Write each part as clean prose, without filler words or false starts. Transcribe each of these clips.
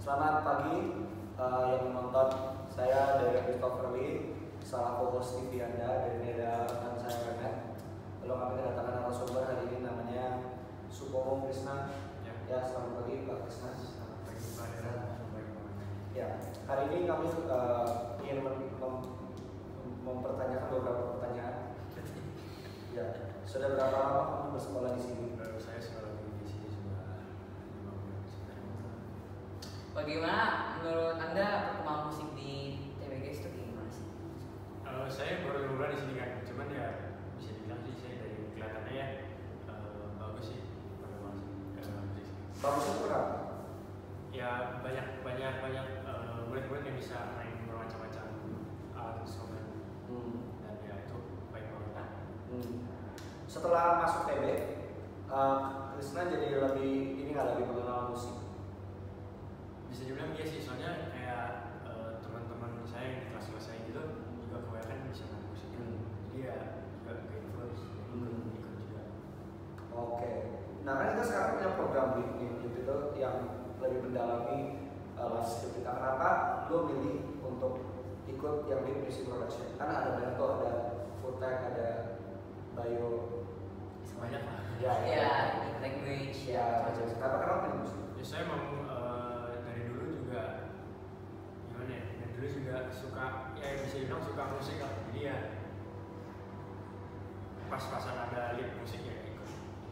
Selamat pagi yang menonton. Saya dari Christopher Lee, salah co-host TV Anda, dan ini ada rekan saya Remet. Lalu kami kedatangan narasumber hari ini namanya Supomo Krishna. Ya, selamat pagi Pak Krishna. Selamat pagi Pak Dera. Ya, hari ini kami ingin mempertanyakan beberapa pertanyaan. Ya, sudah berapa lama kamu bersekolah di sini? Saya sekolah di sini sudah 5 bulan. Bagaimana menurut Anda perkembangan musik di TBGS itu gimana sih? Saya baru bulan di sini kan, cuman ya bisa dibilang sih saya dari kelihatannya ya bagus sih perkembangan musik. Bagus itu berapa? Ya banyak murid-murid yang bisa main bermacam-macam alat instrumen dan ya itu baik banget. Setelah masuk TB, Krishna jadi lebih mengenal musik. Bisa dibilang iya sih, soalnya kayak teman-teman saya yang di kelas-kelas saya gitu juga kebanyakan bisa main musik. Jadi ya juga ke influence, ikut juga. Oke. Nah kan kita sekarang punya program di YouTube itu yang lebih mendalami live skill kita. Kenapa lo milih untuk ikut yang di music production? Kan ada banyak tuh, ada food tech, ada bio. Banyak lah. Language Ya, kenapa pilih musik? Ya saya emang dari dulu juga gimana ya? Dari dulu juga suka, ya bisa dibilang suka musik lah. Jadi ya pas-pasan ada live musik ya ikut.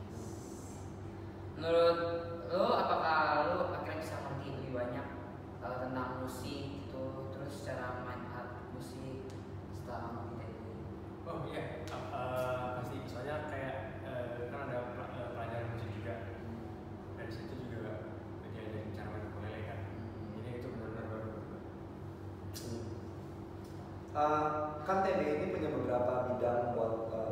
Menurut lo, apakah lo akhirnya bisa ngerti lebih banyak tentang musik itu, terus cara main alat musik setelah kamu di TBG? Oh iya, pasti. Soalnya kayak kan ada pelajaran musik juga. Dari situ juga diajarin cara main ukulele kan. Jadi itu benar-benar baru. Kan TB ini punya beberapa bidang buat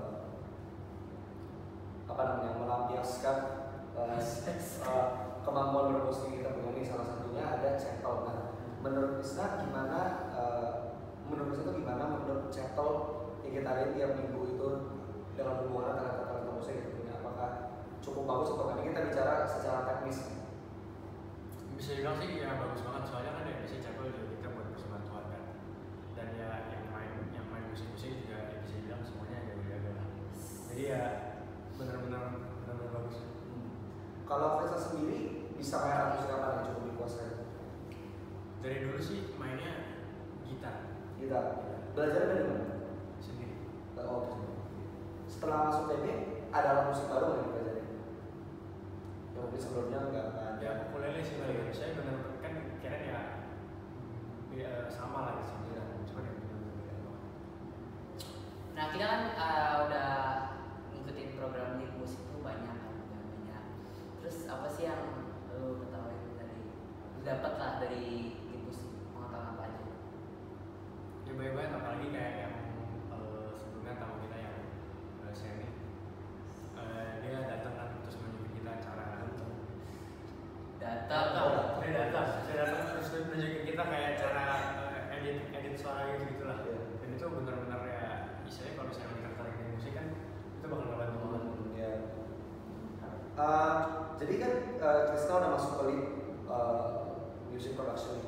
melampiaskan kemampuan bermusik kita punya. Ini salah satunya ada cetol. Nah, menurut Krishna gimana? Menurut cetol yang kita lihat tiap minggu itu dalam hubungan antara kata-kata musik kita punya, apakah cukup bagus atau kan? Ini kita bicara secara teknis. Bisa dibilang sih ya bagus banget, soalnya kan ya bisa cetol juga kita buat persembahan Tuhan kan. Dan ya yang main musik-musik juga ya bisa dibilang semuanya jago-jago lah. Jadi ya benar-benar bagus. Kalau Krishna sendiri bisa main alat musik apa yang cukup dikuasai? Dari dulu sih mainnya gitar. Belajar dari mana? Sendiri. Setelah masuk TB ada alat musik baru yang dipelajari? Yang mungkin sebelumnya nggak ada. Ya ukulele sih paling. Saya benar kan kira ya sama lah sih, cuma ya benar-benar beda banget. Nah, kita kan udah ngikutin program di musik itu banyak. Terus apa sih yang lo ketahui dapat lah dari di musik, pengetahuan apa aja? Ya banyak-banyak, apalagi kayak yang sebelumnya tamu kita yang Semi, dia datang kan terus menunjukin kita cara dia datang terus menunjukin kita kayak cara edit suara gitu lah. Dan itu benar-benar ya istilahnya kalau misalnya kita tertarik di musik kan itu bakal ngebantu banget. Ya. Jadi kan Krishna udah masuk ke lead music production.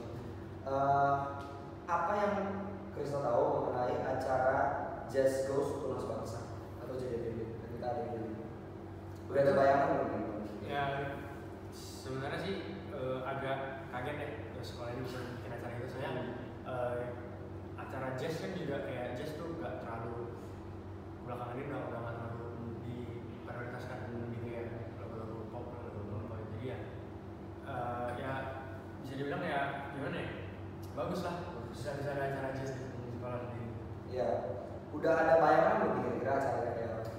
Apa yang Krishna tahu mengenai acara Jazz Goes Tunas Bangsa atau JDBB ketika ada di ini? Udah ada bayangan belum? Ya sebenarnya sih agak kaget ya sekolah ini bisa bikin acara itu. Soalnya acara jazz kan juga kayak jazz tuh gak terlalu belakangan ini udah gak terlalu diprioritaskan gitu ya, lagu-lagu pop, lagu-lagu apa. Jadi ya ya bisa dibilang ya gimana ya, bagus lah bisa ada acara jazz di sekolah sendiri. Ya, udah ada bayangan belum kira-kira acaranya kayak apa?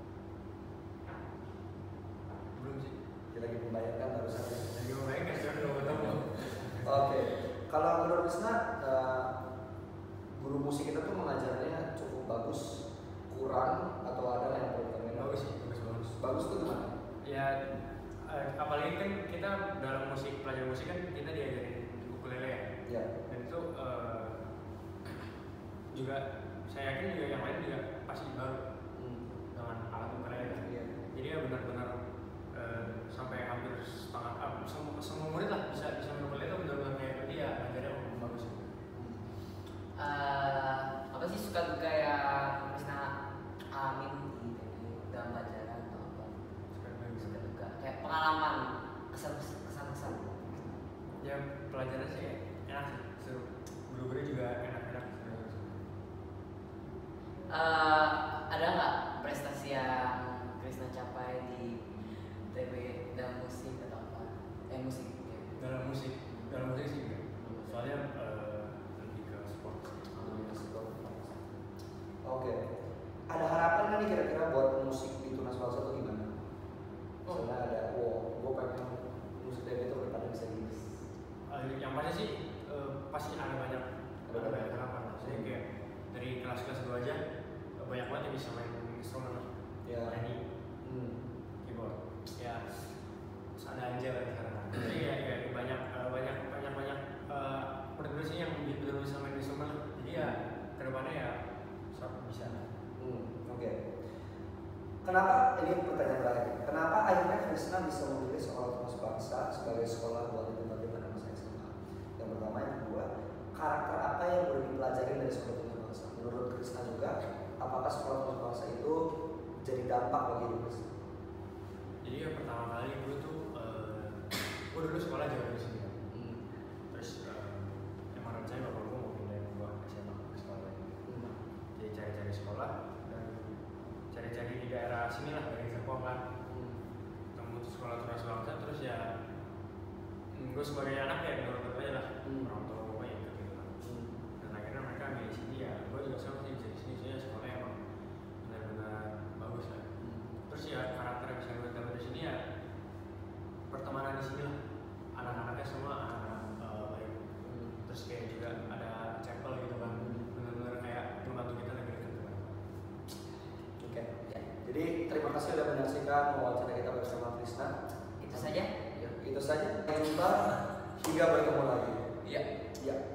Belum sih. Kita lagi membayangkan baru saja. Lagi membayangkan sih, udah ketemu. Oke, kalau menurut Krishna guru musik kita tuh mengajarnya cukup bagus, kurang, atau ada yang perlu ditambahin? Bagus sih, bagus. Bagus tuh gimana? Ya apalagi kan kita dalam pelajaran musik kan kita diajarin ukulele ya. Ya. Dan itu juga saya yakin juga yang lain juga pasti baru dengan alat ukulele kan. Iya. Jadi ya benar-benar sampai hampir setengah semua murid lah bisa main ukulele itu benar-benar ya pelajaran sih enak sih, seru. Guru-guru juga enak-enak. Ada nggak prestasi yang Krisna capai di TB dalam musik atau apa? Musik. Ya. Dalam musik sih enggak. Soalnya lebih ke sport. Oke. Ada harapan nggak nih kira-kira buat musik di Tunas Bangsa itu gimana? Misalnya ada, gue pengen musik dari itu kedepannya bisa gini. Yang pasti sih pasti ada banyak harapan. Saya kayak dari kelas-kelas gue aja banyak banget yang bisa main instrumen lah. Ya. Nyanyi, keyboard. Ya, terus ada Angel di sana. Jadi ya banyak benar-benar sih yang benar-benar bisa main instrumen lah. Jadi ya kedepannya ya bisa. Oke. Kenapa, ini pertanyaan terakhir, kenapa akhirnya Krisna bisa memilih sekolah Tunas Bangsa sebagai sekolah buat ditempati pada masa SMA? Yang pertama, yang kedua, karakter apa yang boleh dipelajari dari sekolah Tunas Bangsa? Menurut Krisna juga, apakah sekolah Tunas Bangsa itu jadi dampak bagi hidup Krisna? Jadi yang pertama kali gue tuh gue dulu sekolah jauh dari sini. Terus emang rencana bapak gue mau pindahin gue SMA ke sekolah lain. Jadi cari-cari sekolah dan cari-cari di daerah sini lah, dari Serpong kan. Temu sekolah Tunas Bangsa, terus ya gue sebagai anak ya nurut aja lah, orang tua gue ya gitu kan. Dan akhirnya mereka milih sini, ya gue juga sama sih di sini, soalnya sekolahnya emang benar-benar bagus lah. Terus ya karakter yang bisa gue dapat di sini ya pertemanan di sini lah, anak-anaknya semua anak-anak baik. Terus kayak juga ada chapel gitu kan, benar-benar kayak membantu kita lebih dekat kan. Oke. Jadi terima kasih sudah menyaksikan wawancara kita bersama Krisna. Itu saja. Itu saja. Sampai jumpa hingga bertemu lagi. Iya. Ya.